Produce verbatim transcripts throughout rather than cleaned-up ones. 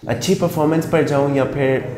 अच्छी परफॉर्मेंस पर जाऊं या फिर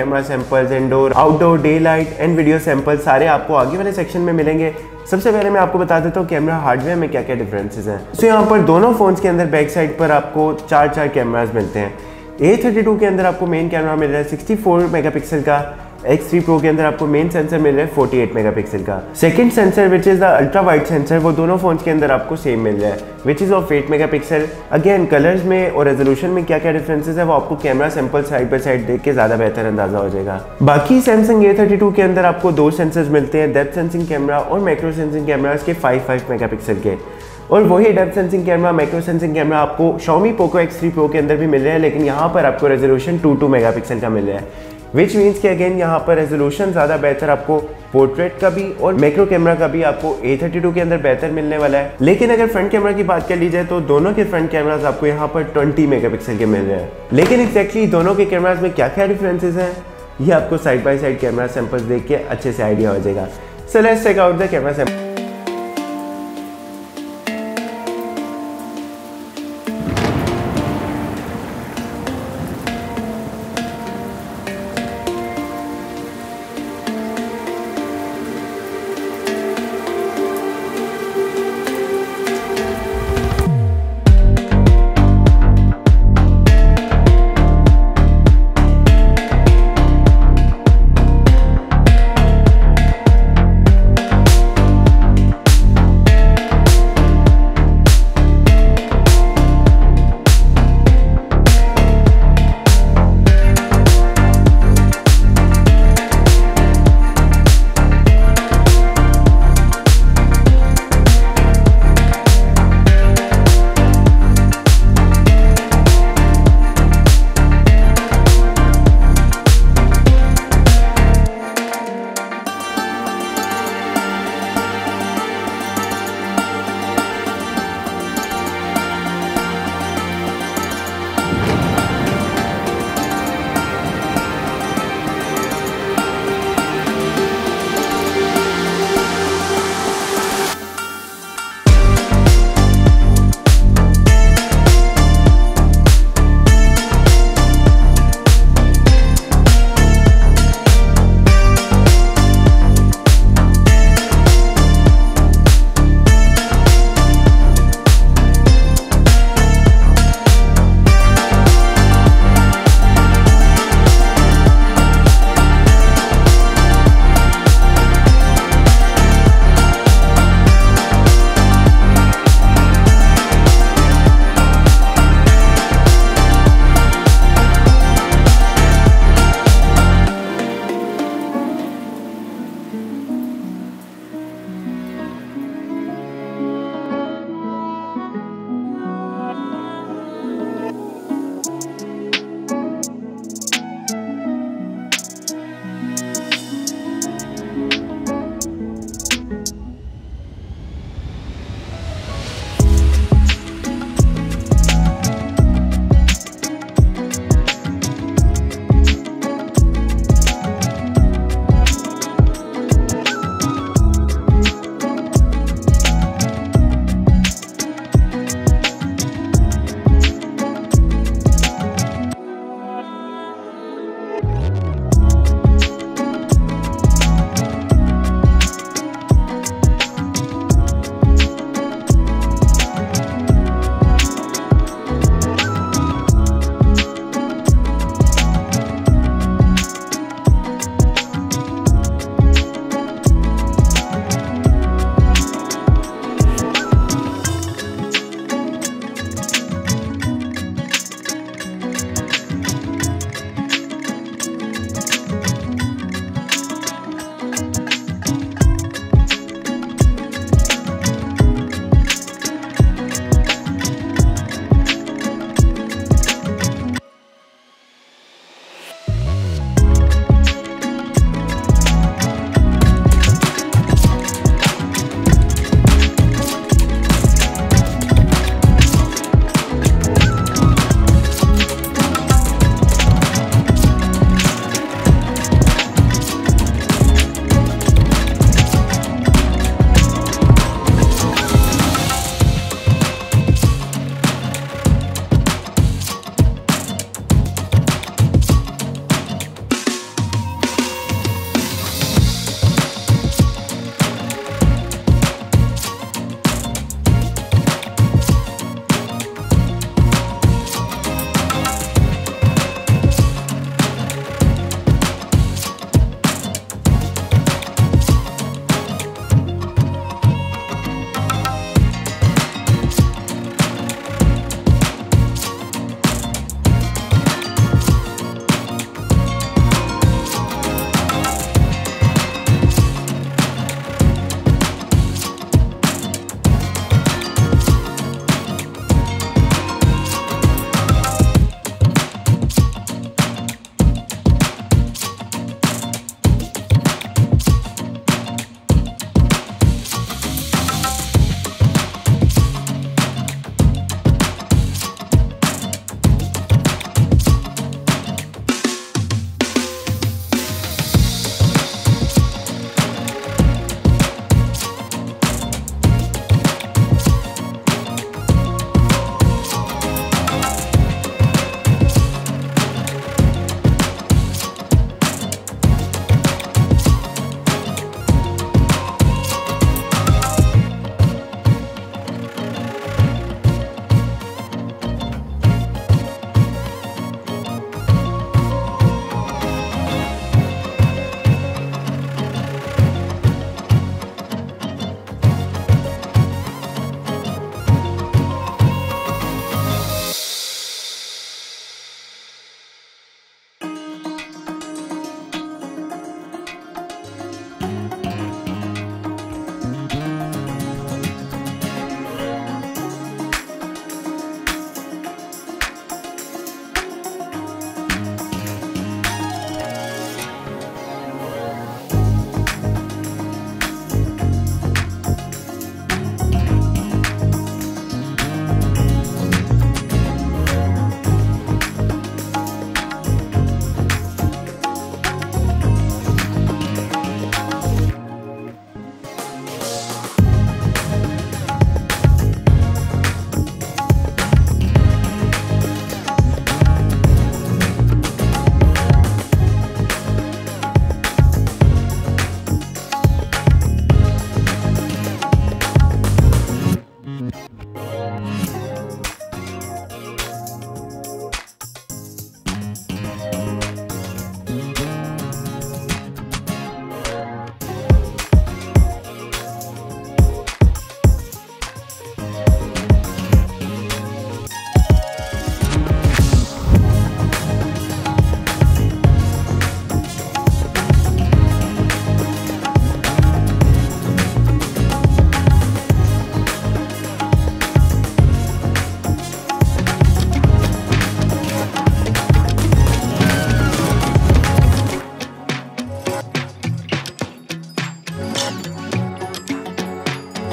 camera samples, indoor, outdoor, daylight and video sample सारे आपको आगे वाले सेक्शन में मिलेंगे। सबसे पहले मैं आपको बता देता हूँ कैमरा हार्डवेयर में क्या क्या डिफरेंसेस हैं। तो यहाँ पर दोनों फोन्स के अंदर बैक साइड पर आपको चार चार कैमरास मिलते हैं। ए थर्टी टू के अंदर आपको मेन कैमरा मिल रहा है सिक्सटी फोर मेगापिक्सल का। एक्स थ्री प्रो के अंदर आपको मेन सेंसर मिल रहा है फोर्टी एट मेगापिक्सल का। Second sensor which is the ultra wide sensor, वो दोनों फोन्स के अंदर आपको सेम मिल रहा है which is of eight megapixel. Again colours में और रेजोल्यूशन में क्या क्या डिफरेंसेस है वो आपको camera sample side by side देख के ज्यादा बेहतर अंदाजा हो जाएगा। बाकी सैमसंग ए थर्टी टू के अंदर आपको दो सेंसर्स मिलते हैं, डेप्थ सेंसिंग कैमरा और माइक्रो सेंसिंग कैमरा के फाइव फाइव मेगापिक्सल के। और वही depth sensing camera, micro sensing camera आपको Xiaomi Poco X three pro के अंदर भी मिल रहा है, लेकिन यहाँ पर आपको रेजोल्यूशन टू टू मेगापिक्सल का मिल रहा है। विच मीन्स कि अगेन यहाँ पर रेजोल्यूशन ज़्यादा बेहतर आपको पोर्ट्रेट का भी और मैक्रो कैमरा का भी आपको ए थर्टी टू के अंदर बेहतर मिलने वाला है। लेकिन अगर फ्रंट कैमरा की बात कर ली जाए तो दोनों के फ्रंट कैमराज आपको यहाँ पर ट्वेंटी मेगापिक्सल के मिल रहे हैं। लेकिन एक्जैक्टली दोनों के कैमराज में क्या क्या डिफरेंसेस हैं ये आपको side by side camera samples देख के अच्छे से आइडिया हो जाएगा। So let's check out the camera sample.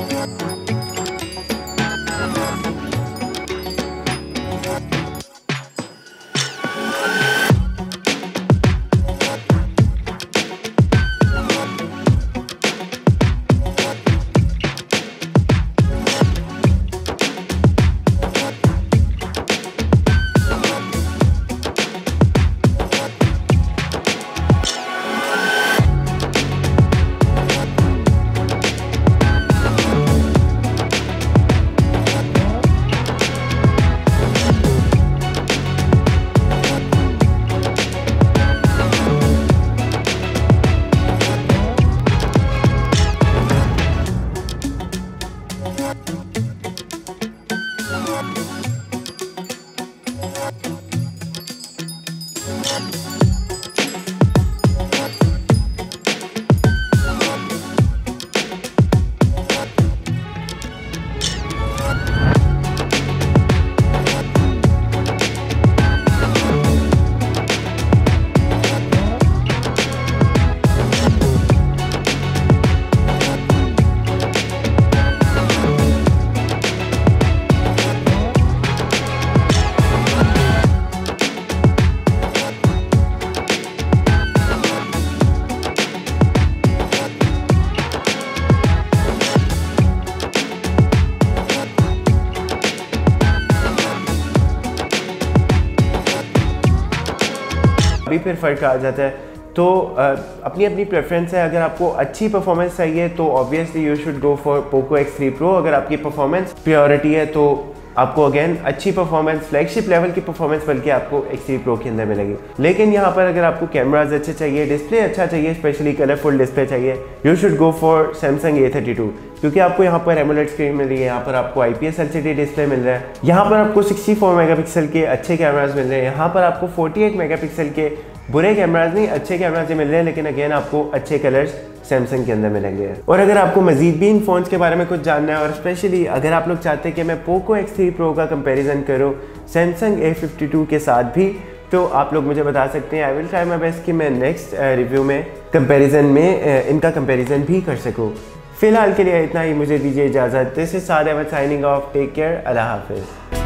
अभी फिर फ़र्क आ जाता है। तो अपनी अपनी प्रेफरेंस है। अगर आपको अच्छी परफॉर्मेंस चाहिए तो obviously you should go for Poco X three pro. अगर आपकी परफॉर्मेंस प्रायोरिटी है तो आपको अगेन अच्छी परफॉर्मेंस, फ्लैगशिप लेवल की परफॉर्मेंस बल्कि आपको एक्स थ्री प्रो के अंदर मिलेगी। लेकिन यहाँ पर अगर आपको कैमराज अच्छे चाहिए, डिस्प्ले अच्छा चाहिए, स्पेशली कलरफुल डिस्प्ले चाहिए, you should go for Samsung A thirty two, क्योंकि आपको यहाँ पर एमोलेड स्क्रीन मिल रही है, यहाँ पर आपको I P S L C D display मिल रहा है, यहाँ पर आपको सिक्सटी फोर मेगापिक्सल के अच्छे कैमराज मिल रहे हैं, यहाँ पर आपको फोर्टी एट मेगापिक्सल के बुरे कैमराज नहीं, अच्छे कैमराज मिल रहे हैं। लेकिन अगेन आपको अच्छे कलर्स सैमसंग के अंदर मिलेंगे। और अगर आपको मजीद भी इन फ़ोन्स के बारे में कुछ जानना है, और स्पेशली अगर आप लोग चाहते हैं कि मैं पोको एक्स थ्री प्रो का कंपैरिजन करूं सैमसंग ए फिफ्टी टू के साथ भी, तो आप लोग मुझे बता सकते हैं। I will try my best कि मैं नेक्स्ट रिव्यू में कंपैरिजन में इनका कंपैरिजन भी कर सकूं। फिलहाल के लिए इतना ही, मुझे दीजिए इजाज़त। This is Saad Ahmad signing off. Take care, अल्लाह हाफिज़।